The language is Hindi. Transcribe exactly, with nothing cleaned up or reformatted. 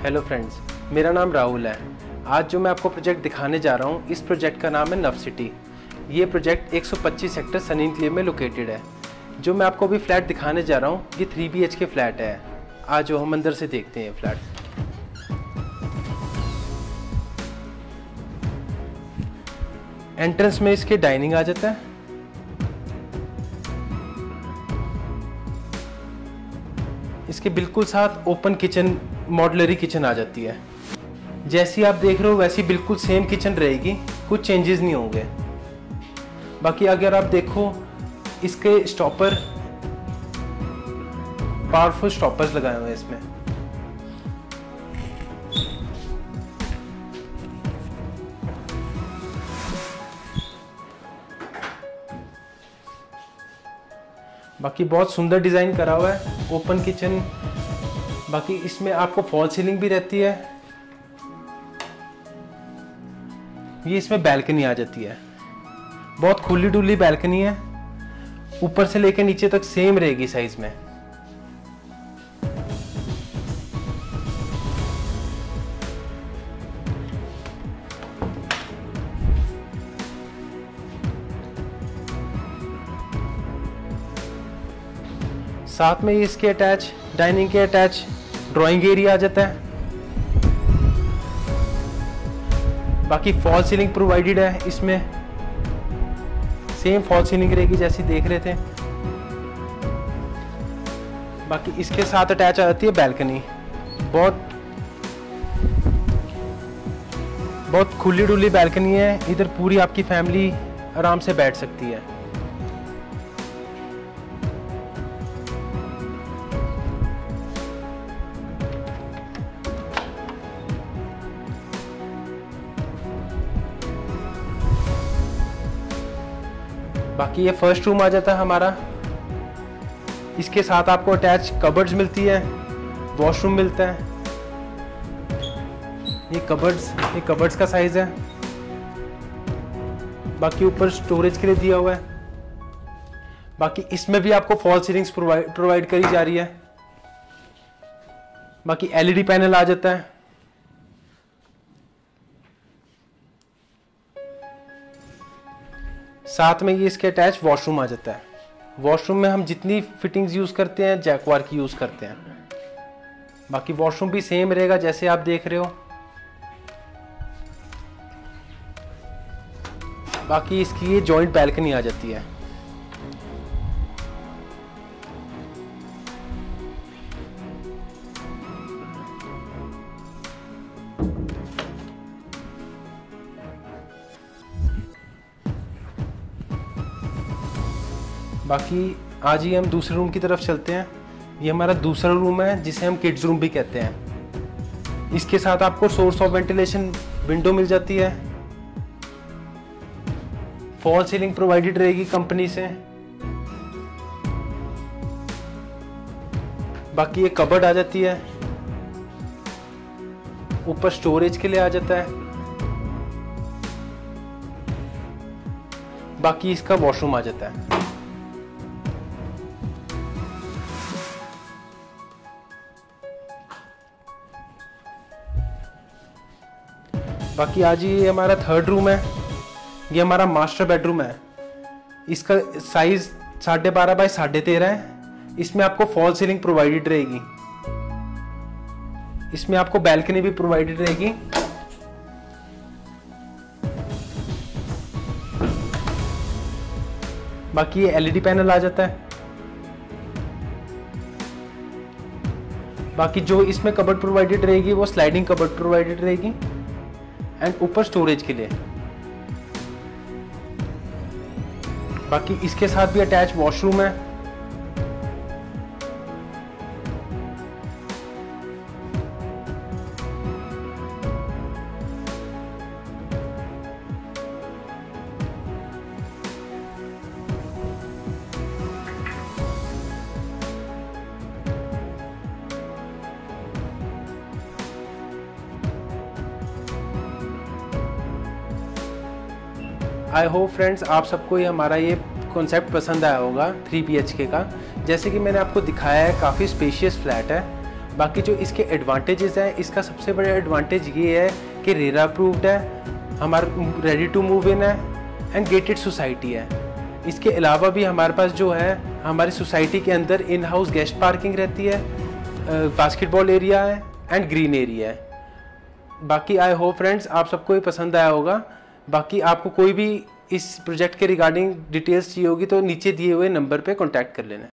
हेलो फ्रेंड्स, मेरा नाम राहुल है। आज जो मैं आपको प्रोजेक्ट दिखाने जा रहा हूँ, इस प्रोजेक्ट का नाम है नव सिटी। ये प्रोजेक्ट एक सौ पच्चीस सेक्टर सनी एन्क्लेव में लोकेटेड है। जो मैं आपको अभी फ्लैट दिखाने जा रहा हूँ, ये three B H K flat है। आज जो हम अंदर से देखते हैं फ्लैट। एंट्रेंस में इसके डाइनिंग आ जाता है। इसके बिल्कुल साथ ओपन किचन, मॉड्यूलरी किचन आ जाती है। जैसी आप देख रहे हो वैसी बिल्कुल सेम किचन रहेगी, कुछ चेंजेस नहीं होंगे। बाकी अगर आप देखो, इसके स्टॉपर, पावरफुल स्टॉपर्स लगाए हुए हैं इसमें। बाकी बहुत सुंदर डिजाइन करा हुआ है, ओपन किचन। बाकी इसमें आपको फॉल सीलिंग भी रहती है। ये इसमें बैल्कनी आ जाती है, बहुत खुली डुली बैल्कनी है। ऊपर से लेकर नीचे तक सेम रहेगी साइज में। साथ में इसके अटैच, डाइनिंग के अटैच ड्राइंग एरिया आ जाता है। बाकी फॉल सीलिंग प्रोवाइडेड है इसमें, सेम फॉल सीलिंग रहेगी जैसी देख रहे थे। बाकी इसके साथ अटैच आ जाती है बैल्कनी। बहुत बहुत खुली डुली बैल्कनी है। इधर पूरी आपकी फैमिली आराम से बैठ सकती है। बाकी ये फर्स्ट रूम आ जाता है हमारा। इसके साथ आपको अटैच कबर्ड्स मिलती है, वॉशरूम मिलता है। ये कबर्ड्स ये कबर्ड्स का साइज है। बाकी ऊपर स्टोरेज के लिए दिया हुआ है। बाकी इसमें भी आपको फॉल सीलिंग्स प्रोवाइड प्रोवाइड करी जा रही है। बाकी एल ई डी पैनल आ जाता है। साथ में ये इसके अटैच वॉशरूम आ जाता है। वॉशरूम में हम जितनी फिटिंग्स यूज करते हैं जैक्वार की यूज करते हैं। बाकी वॉशरूम भी सेम रहेगा जैसे आप देख रहे हो। बाकी इसकी ये जॉइंट बैल्कनी आ जाती है। बाकी आज ही हम दूसरे रूम की तरफ चलते हैं। ये हमारा दूसरा रूम है जिसे हम किड्स रूम भी कहते हैं। इसके साथ आपको सोर्स ऑफ वेंटिलेशन विंडो मिल जाती है। फॉल सीलिंग प्रोवाइडेड रहेगी कंपनी से। बाकी ये कबर्ड आ जाती है। ऊपर स्टोरेज के लिए आ जाता है। बाकी इसका वॉशरूम आ जाता है। बाकी आज ये हमारा थर्ड रूम है। ये हमारा मास्टर बेडरूम है। इसका साइज साढ़े बारह बाई साढ़े तेरह है। इसमें आपको फॉल सीलिंग प्रोवाइडेड रहेगी। इसमें आपको बैल्कनी भी प्रोवाइडेड रहेगी। बाकी ये एल ई डी पैनल आ जाता है। बाकी जो इसमें कबर्ड प्रोवाइडेड रहेगी वो स्लाइडिंग कबर्ड प्रोवाइडेड रहेगी एंड ऊपर स्टोरेज के लिए। बाकी इसके साथ भी अटैच वॉशरूम है। आई होप फ्रेंड्स आप सबको ये हमारा ये कॉन्सेप्ट पसंद आया होगा थ्री बी एच के का। जैसे कि मैंने आपको दिखाया है, काफ़ी स्पेशियस फ्लैट है बाकी जो इसके एडवांटेजेस हैं, इसका सबसे बड़ा एडवांटेज ये है कि रेरा अप्रूव्ड है, हमारा रेडी टू मूव इन है एंड गेटेड सोसाइटी है। इसके अलावा भी हमारे पास जो है हमारी सोसाइटी के अंदर इन हाउस गेस्ट पार्किंग रहती है, बास्केटबॉल एरिया है एंड ग्रीन एरिया है। बाकी आई होप फ्रेंड्स आप सबको ये पसंद आया होगा। बाकी आपको कोई भी इस प्रोजेक्ट के रिगार्डिंग डिटेल्स चाहिए होगी तो नीचे दिए हुए नंबर पे कांटेक्ट कर लेना।